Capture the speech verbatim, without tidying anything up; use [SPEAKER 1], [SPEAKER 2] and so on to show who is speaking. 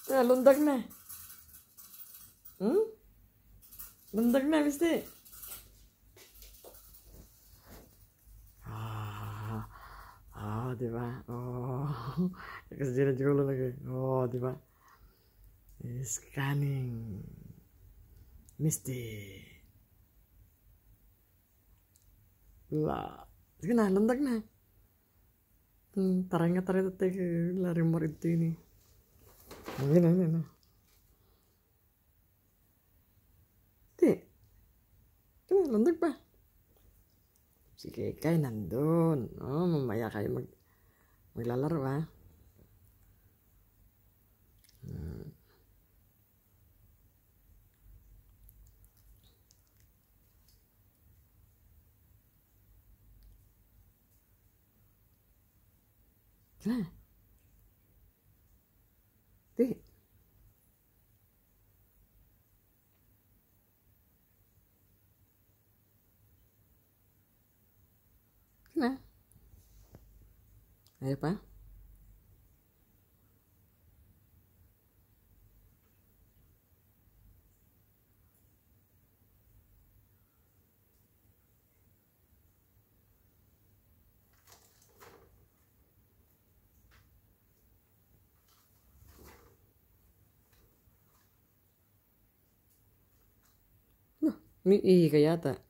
[SPEAKER 1] Ah, lundag na. Hmm? Lundag na, misty. Ah, ah, di ba? Oh, kasi dinajulo lagi. Oh, di ba? Scanning. Misty. La. Sige na, lundag na. Hmm, taray nga taray tatay ka. Lari mo rito yun eh. Hindi na, hindi na. Di. Di ba, lundag pa. Si Kaykay nandun. Oh, mamaya kayo mag maglalaro ha. Hmm. Kena. Di. Kena. Ayo pa. Loh, may ihi ka yata.